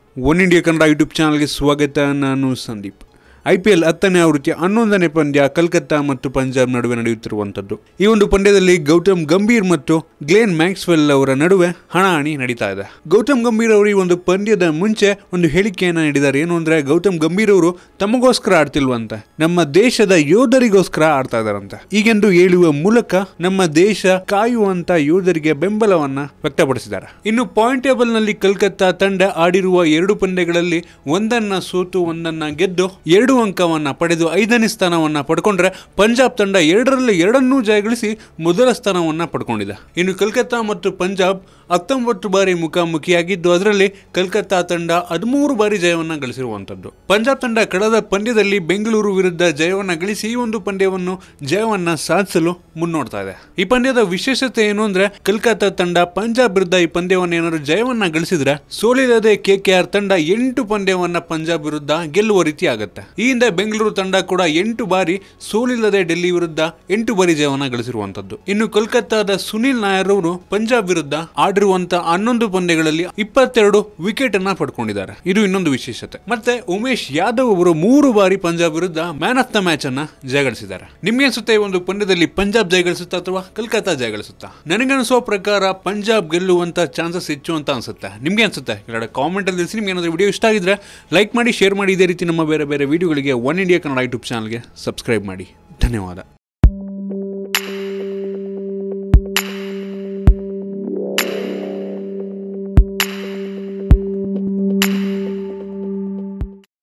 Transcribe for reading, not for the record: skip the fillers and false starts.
One India Kannada YouTube ಚಾನಲ್ಗೆ ಸ್ವಾಗತ. ನಾನು ಸಂದೀಪ್. IPL 10ನೇ ಆವೃತ್ತಿಯ 11ನೇ ಪಂದ್ಯ ಕಲ್ಕತ್ತಾ ಮತ್ತು ಪಂಜಾಬ್ ನಡುವೆ ನಡೆಯುತ್ತಿರುವಂಥದ್ದು. ಈ ಒಂದು ಪಂದ್ಯದಲ್ಲಿ ಗೌತಮ್ ಗಂಭೀರ್ ಮತ್ತು ಗ್ಲೇನ್ ಮ್ಯಾಕ್ಸ್ವೆಲ್ ಅವರ ನಡುವೆ ಹಣಾಹಣಿ ನಡೀತಾ ಇದೆ. ಗೌತಮ್ ಗಂಭೀರ್ ಅವರು ಈ ಒಂದು ಪಂದ್ಯದ ಮುಂಚೆ ಒಂದು ಹೇಳಿಕೆಯನ್ನು ನೀಡಿದ್ದಾರೆ. ಏನು ಅಂದ್ರೆ, ಗೌತಮ್ ಗಂಭೀರ್ ಅವರು ತಮಗೋಸ್ಕರ ಆಡ್ತಿಲ್ವಂತೆ, ನಮ್ಮ ದೇಶದ ಯೋಧರಿಗೋಸ್ಕರ ಆಡ್ತಾ ಇದಾರಂತೆ. ಈಗೆಂದು ಹೇಳುವ ಮೂಲಕ ನಮ್ಮ ದೇಶ ಕಾಯುವಂತ ಯೋಧರಿಗೆ ಬೆಂಬಲವನ್ನ ವ್ಯಕ್ತಪಡಿಸಿದ್ದಾರೆ. ಇನ್ನು ಪಾಯಿಂಟ್ ಟೇಬಲ್ ನಲ್ಲಿ ಕಲ್ಕತ್ತಾ ತಂಡ ಆಡಿರುವ 2 ಪಂದ್ಯಗಳಲ್ಲಿ ಒಂದನ್ನ ಸೋತು ಒಂದನ್ನ ಗೆದ್ದು 2 ಅಂಕವನ್ನ ಪಡೆದು 5ನೇ ಸ್ಥಾನವನ್ನ ಪಡ್ಕೊಂಡ್ರೆ, ಪಂಜಾಬ್ ತಂಡ 2ರಲ್ಲಿ 2ನ್ನೂ ಜಯಗಳಿಸಿ ಮೊದಲ ಸ್ಥಾನವನ್ನ ಪಡ್ಕೊಂಡಿದೆ. ಇನ್ನು ಕಲ್ಕತ್ತಾ ಮತ್ತು ಪಂಜಾಬ್ 19 ಬಾರಿ ಮುಖಾಮುಖಿಯಾಗಿದ್ದು, ಅದರಲ್ಲಿ ಕಲ್ಕತ್ತಾ ತಂಡ 13 ಬಾರಿ ಜಯವನ್ನ ಗಳಿಸಿರುವಂತದ್ದು. ಪಂಜಾಬ್ ತಂಡ ಕಳೆದ ಪಂದ್ಯದಲ್ಲಿ ಬೆಂಗಳೂರು ವಿರುದ್ಧ ಜಯವನ್ನ ಗಳಿಸಿ ಈ ಒಂದು ಪಂದ್ಯವನ್ನು ಜಯವನ್ನ ಸಾಧಿಸಲು ಮುನ್ನೋಡ್ತಾ ಇದೆ. ಈ ಪಂದ್ಯದ ವಿಶೇಷತೆ ಏನು ಅಂದ್ರೆ, ಕಲ್ಕತ್ತಾ ತಂಡ ಪಂಜಾಬ್ ವಿರುದ್ಧ ಈ ಪಂದ್ಯವನ್ನು ಏನಾದ್ರು ಜಯವನ್ನ ಗಳಿಸಿದ್ರೆ, ಸೋಲಿಲ್ಲದೆ KKR ತಂಡ 8 ಪಂದ್ಯವನ್ನ ಪಂಜಾಬ್ ವಿರುದ್ಧ ಗೆಲ್ಲುವ ರೀತಿ ಆಗುತ್ತೆ. ಈ ಹಿಂದೆ ಬೆಂಗಳೂರು ತಂಡ ಕೂಡ 8 ಬಾರಿ ಸೋಲಿಲ್ಲದೆ ಡೆಲ್ಲಿ ವಿರುದ್ಧ 8 ಬಾರಿ ಜಯವನ್ನ ಗಳಿಸಿರುವಂತದ್ದು. ಇನ್ನು ಕೋಲ್ಕತ್ತಾದ ಸುನಿಲ್ ನಾಯರ್ ಅವರು ಪಂಜಾಬ್ ವಿರುದ್ಧ ಆಡಿರುವಂತಹ 11 ಪಂದ್ಯಗಳಲ್ಲಿ 22 ವಿಕೆಟ್ ಅನ್ನ ಪಡ್ಕೊಂಡಿದ್ದಾರೆ. ಇದು ಇನ್ನೊಂದು ವಿಶೇಷತೆ. ಮತ್ತೆ ಉಮೇಶ್ ಯಾದವ್ ಅವರು 3 ಬಾರಿ ಪಂಜಾಬ್ ವಿರುದ್ಧ ಮ್ಯಾನ್ ಆಫ್ ದ ಮ್ಯಾಚ್ ಅನ್ನ ಜಯಗಳಿಸಿದ್ದಾರೆ. ನಿಮ್ಗೆ ಅನ್ಸುತ್ತೆ ಈ ಒಂದು ಪಂದ್ಯದಲ್ಲಿ ಪಂಜಾಬ್ ಜಯಗಳಿಸುತ್ತಾ ಅಥವಾ ಕಲ್ಕತ್ತಾ ಜಯಗಳಿಸುತ್ತಾ? ನನಗನ್ನಿಸುವ ಪ್ರಕಾರ ಪಂಜಾಬ್ ಗೆಲ್ಲುವಂತ ಚಾನ್ಸಸ್ ಹೆಚ್ಚು ಅಂತ ಅನ್ಸುತ್ತೆ. ನಿಮ್ಗೆ ಅನ್ಸುತ್ತೆ? ಕಾಮೆಂಟ್ ಅಲ್ಲಿ ತಿಳಿಸಿ. ನಿಮ್ಗೆ ಏನಾದರೂ ವಿಡಿಯೋ ಇಷ್ಟ ಆಗಿದ್ರೆ ಲೈಕ್ ಮಾಡಿ, ಶೇರ್ ಮಾಡಿ. ಇದೇ ರೀತಿ ನಮ್ಮ ಬೇರೆ ಬೇರೆ ವಿಡಿಯೋಗಳಿಗೆ ಒನ್ ಇಂಡಿಯಾ ಕನ್ನಡ ಯೂಟ್ಯೂಬ್ ಚಾನಲ್ಗೆ ಸಬ್ಸ್ಕ್ರೈಬ್ ಮಾಡಿ. ಧನ್ಯವಾದ.